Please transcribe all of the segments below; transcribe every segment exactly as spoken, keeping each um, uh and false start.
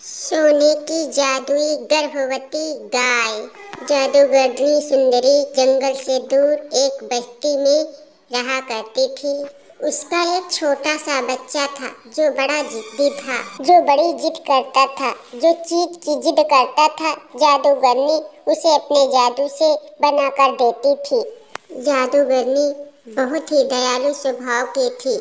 सोने की जादुई गर्भवती गाय। जादूगरनी सुंदरी जंगल से दूर एक बस्ती में रहा करती थी। उसका एक छोटा सा बच्चा था जो बड़ा जिद्दी था, जो बड़ी जिद करता था, जो चीज की जिद करता था जादूगरनी उसे अपने जादू से बना कर देती थी। जादूगरनी बहुत ही दयालु स्वभाव की थी,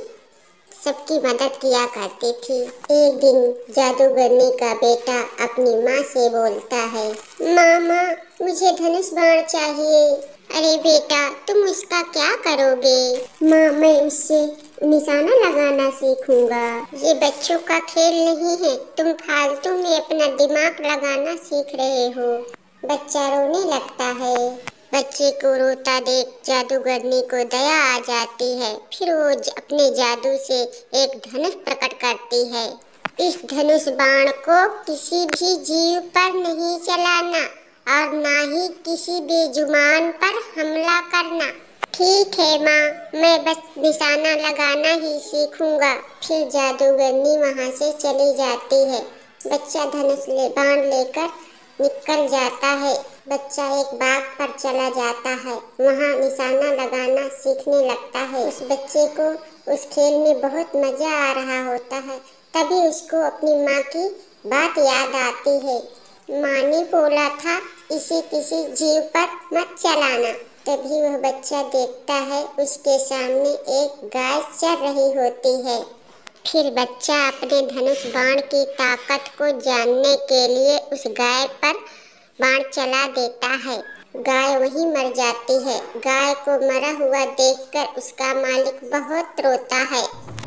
सबकी मदद किया करती थी। एक दिन जादूगरनी का बेटा अपनी माँ से बोलता है, माँ माँ मुझे धनुष बाण चाहिए। अरे बेटा तुम उसका क्या करोगे? माँ मैं उससे निशाना लगाना सीखूंगा। ये बच्चों का खेल नहीं है, तुम फालतू में अपना दिमाग लगाना सीख रहे हो। बच्चा रोने लगता है। बच्चे को रोता देख जादूगरनी को दया आ जाती है। फिर वो अपने जादू से एक धनुष प्रकट करती है। इस धनुष बाण को किसी भी जीव पर नहीं चलाना और ना ही किसी बेजुबान पर हमला करना। ठीक है माँ, मैं बस निशाना लगाना ही सीखूंगा। फिर जादूगरनी वहाँ से चली जाती है। बच्चा धनुष ले बाण लेकर निकल जाता है। बच्चा एक बाग पर चला जाता है, वहाँ निशाना लगाना सीखने लगता है। उस बच्चे को उस खेल में बहुत मजा आ रहा होता है। तभी उसको अपनी माँ की बात याद आती है। माँ ने बोला था इसे किसी जीव पर मत चलाना। तभी वह बच्चा देखता है उसके सामने एक गाय चल रही होती है। फिर बच्चा अपने धनुष बाण की ताकत को जानने के लिए उस गाय पर बाण चला देता है। गाय वहीं मर जाती है। गाय को मरा हुआ देखकर उसका मालिक बहुत रोता है।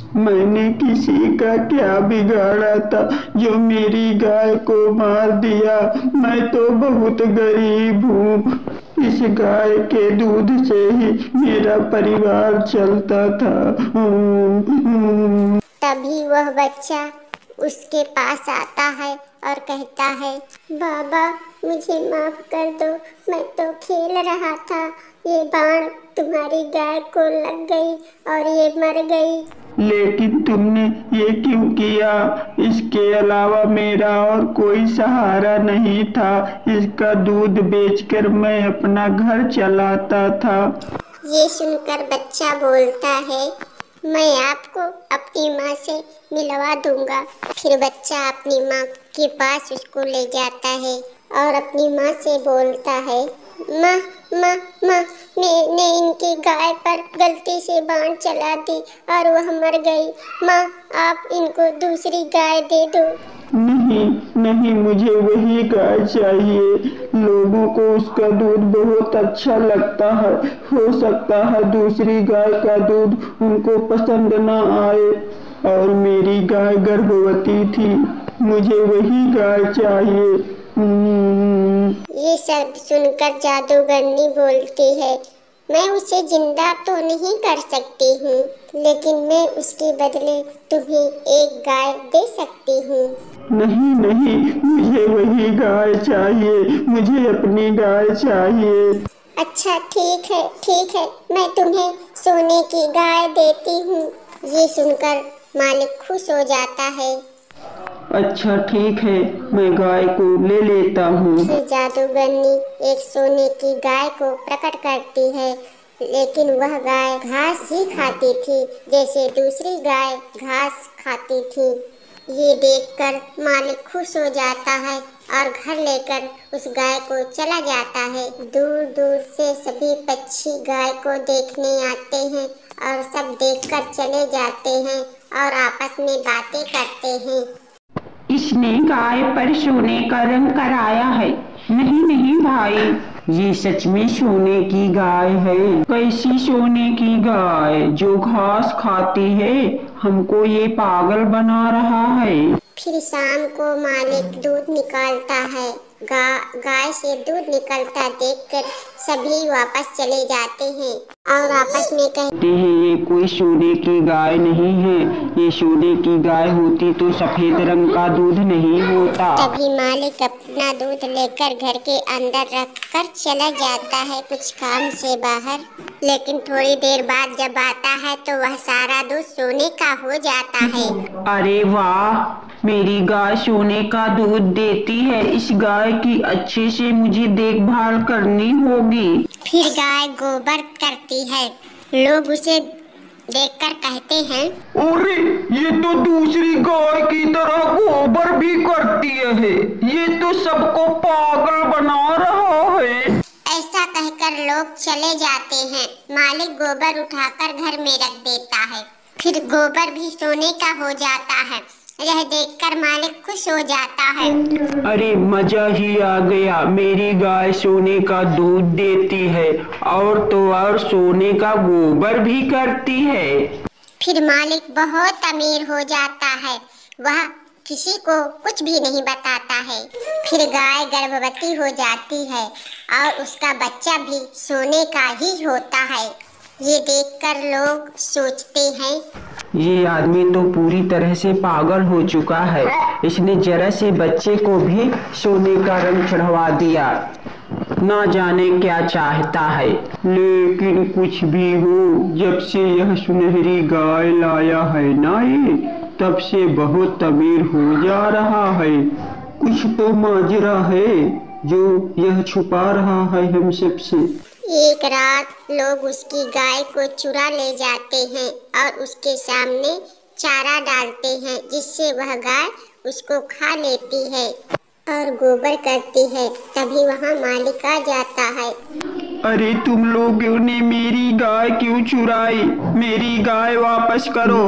मैंने किसी का क्या बिगाड़ा था जो मेरी गाय को मार दिया। मैं तो बहुत गरीब हूँ। इस गाय के दूध से ही मेरा परिवार चलता था। तभी वह बच्चा उसके पास आता है और कहता है, बाबा मुझे माफ कर दो, मैं तो खेल रहा था, ये बाण तुम्हारी गाय को लग गई और ये मर गई। लेकिन तुमने ये क्यों किया? इसके अलावा मेरा और कोई सहारा नहीं था। इसका दूध बेचकर मैं अपना घर चलाता था। ये सुनकर बच्चा बोलता है, मैं आपको अपनी माँ से मिलवा दूंगा। फिर बच्चा अपनी माँ के पास उसको ले जाता है और अपनी माँ से बोलता है, माँ माँ माँ मैंने इनकी गाय पर गलती से बाण चला दी और वह मर गई। माँ आप इनको दूसरी गाय दे दो। नहीं नहीं, मुझे वही गाय चाहिए। लोगों को उसका दूध बहुत अच्छा लगता है। हो सकता है दूसरी गाय का दूध उनको पसंद न आए। और मेरी गाय गर्भवती थी, मुझे वही गाय चाहिए। ये सब सुनकर जादूगरनी बोलती है, मैं उसे जिंदा तो नहीं कर सकती हूँ, लेकिन मैं उसके बदले तुम्हें एक गाय दे सकती हूँ। नहीं नहीं, मुझे वही गाय चाहिए। मुझे अपनी गाय चाहिए। अच्छा ठीक है ठीक है, मैं तुम्हें सोने की गाय देती हूँ। ये सुनकर मालिक खुश हो जाता है। अच्छा ठीक है, मैं गाय को ले लेता हूँ। फिर जादूगरनी एक सोने की गाय को प्रकट करती है, लेकिन वह गाय घास ही खाती थी जैसे दूसरी गाय घास खाती थी। ये देखकर मालिक खुश हो जाता है और घर लेकर उस गाय को चला जाता है। दूर दूर से सभी पक्षी गाय को देखने आते हैं और सब देखकर चले जाते हैं और आपस में बातें करते हैं। इसने गाय पर सोने का रंग कराया है। नहीं नहीं भाई, ये सच में सोने की गाय है। कैसी सोने की गाय जो घास खाती है? हमको ये पागल बना रहा है। फिर शाम को मालिक दूध निकालता है। गा, गाय से दूध निकलता देखकर सभी वापस चले जाते हैं। और आपस में कहते कहते हैं ये कोई सोने की गाय नहीं है, ये सोने की गाय होती तो सफेद रंग का दूध नहीं होता। तभी मालिक अपना दूध लेकर घर के अंदर रखकर चला जाता है कुछ काम से बाहर। लेकिन थोड़ी देर बाद जब आता है तो वह सारा दूध सोने का हो जाता है। अरे वाह, मेरी गाय सोने का दूध देती है, इस गाय की अच्छे से मुझे देखभाल करनी होगी। फिर गाय गोबर करती है। लोग उसे देखकर कहते हैं, अरे ये तो दूसरी गाय की तरह गोबर भी करती है, ये तो सबको पागल बना रहा है। ऐसा कहकर लोग चले जाते हैं। मालिक गोबर उठाकर घर में रख देता है। फिर गोबर भी सोने का हो जाता है। यह देखकर मालिक खुश हो जाता है। अरे मजा ही आ गया, मेरी गाय सोने का दूध देती है और तो और सोने का गोबर भी करती है। फिर मालिक बहुत अमीर हो जाता है। वह किसी को कुछ भी नहीं बताता है। फिर गाय गर्भवती हो जाती है और उसका बच्चा भी सोने का ही होता है। ये देखकर लोग सोचते हैं, ये आदमी तो पूरी तरह से पागल हो चुका है, इसने जरा से बच्चे को भी सोने का रंग चढ़वा दिया, ना जाने क्या चाहता है। लेकिन कुछ भी हो, जब से यह सुनहरी गाय लाया है ना ये, तब से बहुत अमीर हो जा रहा है। कुछ तो माजरा है जो यह छुपा रहा है हम सबसे। एक रात लोग उसकी गाय को चुरा ले जाते हैं और उसके सामने चारा डालते हैं, जिससे वह गाय उसको खा लेती है और गोबर करती है। तभी वहाँ मालिक आ जाता है। अरे तुम लोगों ने मेरी गाय क्यों चुराई? मेरी गाय वापस करो।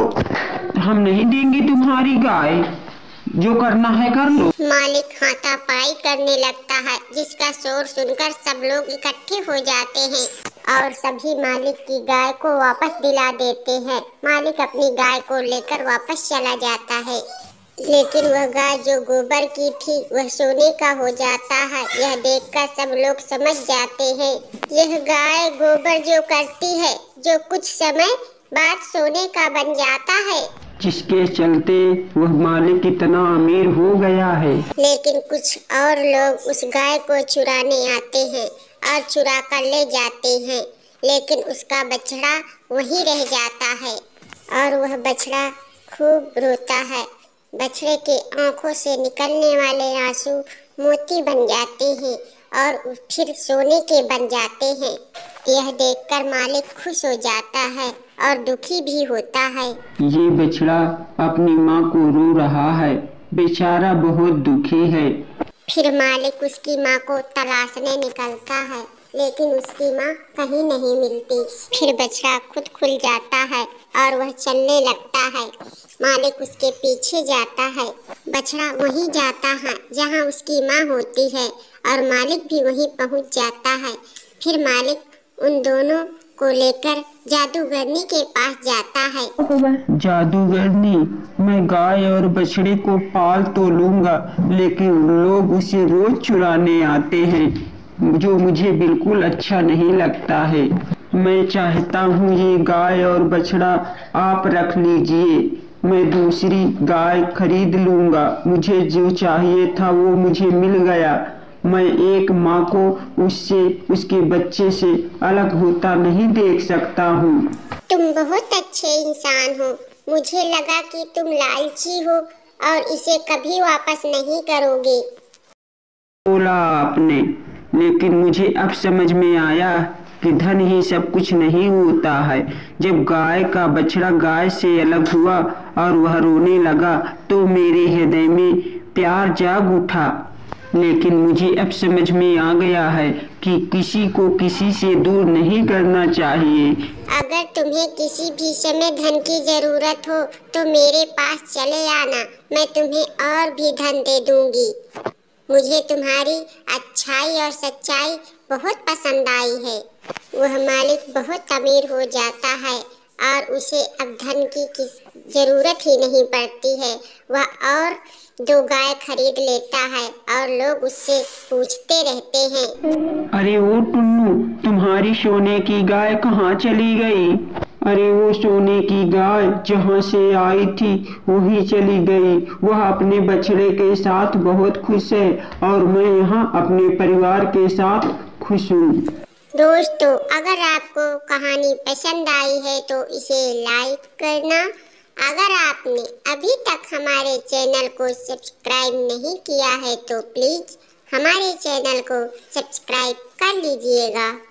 हम नहीं देंगे तुम्हारी गाय, जो करना है कर लो। मालिक हाथापाई करने लगता है, जिसका शोर सुनकर सब लोग इकट्ठे हो जाते हैं और सभी मालिक की गाय को वापस दिला देते हैं। मालिक अपनी गाय को लेकर वापस चला जाता है, लेकिन वह गाय जो गोबर की थी वह सोने का हो जाता है। यह देखकर सब लोग समझ जाते हैं, यह गाय गोबर जो करती है, जो कुछ समय बाद सोने का बन जाता है, जिसके चलते वह मालिक इतना अमीर हो गया है। लेकिन कुछ और लोग उस गाय को चुराने आते हैं और चुरा कर ले जाते हैं, लेकिन उसका बछड़ा वहीं रह जाता है और वह बछड़ा खूब रोता है। बछड़े के आंखों से निकलने वाले आंसू मोती बन जाते हैं और फिर सोने के बन जाते हैं। यह देखकर मालिक खुश हो जाता है और दुखी भी होता है। ये बछड़ा अपनी माँ को रो रहा है, बेचारा बहुत दुखी है। फिर मालिक उसकी माँ को तलाशने निकलता है, लेकिन उसकी माँ कहीं नहीं मिलती। फिर बछड़ा खुद खुल जाता है और वह चलने लगता है। मालिक उसके पीछे जाता है। बछड़ा वहीं जाता है जहाँ उसकी माँ होती है और मालिक भी वहीं पहुँच जाता है। फिर मालिक उन दोनों को लेकर जादूगरनी के पास जाता है। जादूगरनी, मैं गाय और बछड़े को पाल तो लूंगा, लेकिन लोग उसे रोज चुराने आते हैं, जो मुझे बिल्कुल अच्छा नहीं लगता है। मैं चाहता हूँ ये गाय और बछड़ा आप रख लीजिए, मैं दूसरी गाय खरीद लूंगा। मुझे जो चाहिए था वो मुझे मिल गया। मैं एक माँ को उससे, उसके बच्चे से अलग होता नहीं देख सकता हूँ। तुम बहुत अच्छे इंसान हो। मुझे लगा कि तुम लालची हो और इसे कभी वापस नहीं करोगे। बोला आपने, लेकिन मुझे अब समझ में आया कि धन ही सब कुछ नहीं होता है। जब गाय का बछड़ा गाय से अलग हुआ और वह रोने लगा तो मेरे हृदय में प्यार जाग उठा। लेकिन मुझे अब समझ में आ गया है कि किसी को किसी से दूर नहीं करना चाहिए। अगर तुम्हें किसी भी समय धन की जरूरत हो तो मेरे पास चले आना, मैं तुम्हें और भी धन दे दूंगी। मुझे तुम्हारी अच्छाई और सच्चाई बहुत पसंद आई है। वह मालिक बहुत अमीर हो जाता है और उसे अब धन की किस जरूरत ही नहीं पड़ती है। वह और दो गाय खरीद लेता है और लोग उससे पूछते रहते हैं, अरे वो टुन्नू, तुम्हारी सोने की गाय कहाँ चली गई? अरे वो सोने की गाय जहाँ से आई थी वही चली गई। वह अपने बछड़े के साथ बहुत खुश है और मैं यहाँ अपने परिवार के साथ खुश हूँ। दोस्तों, अगर आपको कहानी पसंद आई है तो इसे लाइक करना। अगर आपने अभी तक हमारे चैनल को सब्सक्राइब नहीं किया है तो प्लीज़ हमारे चैनल को सब्सक्राइब कर लीजिएगा।